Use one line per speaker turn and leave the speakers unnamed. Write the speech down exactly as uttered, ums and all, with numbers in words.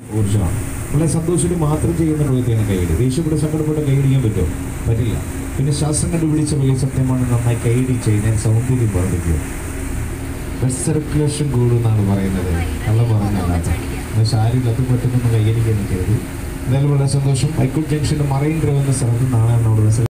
ഊർജ്ജമാണ്. വളരെ സന്തോഷത്തിൽ മാത്രം ചെയ്യുന്ന പ്രവൃത്തിയാണ് കൈയടി. ദേഷ്യപ്പെട്ട് സങ്കടപ്പെട്ട് കൈയടിക്കാൻ പറ്റുമോ? പറ്റില്ല. പിന്നെ ശാസ്ത്രം കണ്ടുപിടിച്ച വലിയ സത്യമാണ്, നന്നായി കൈയടി ചെയ്യുന്നതിന് സൗന്ദര്യം വർദ്ധിക്കുക, ബ്ലഡ് സർക്കുലേഷൻ കൂടുമെന്നാണ് പറയുന്നത്. കള്ളം പറഞ്ഞല്ലാത്ത പക്ഷെ ആരും അത് പറ്റുന്നൊന്നും കൈയടിക്കാൻ നിൽക്കരുത്. എന്തായാലും വളരെ സന്തോഷം. ഹൈക്കോടതി ജംഗ്ഷൻ്റെ മറൈൻ ഡ്രൈവ് എന്ന സ്ഥലത്ത് നാളെ നമ്മുടെ